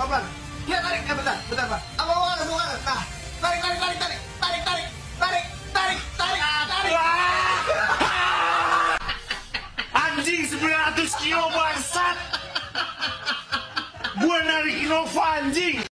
pelan. Iya tarik, bentar, Pak. Abang, nah, tarik. Anjing 900 kilo bangsat. Gua narik Innova anjing.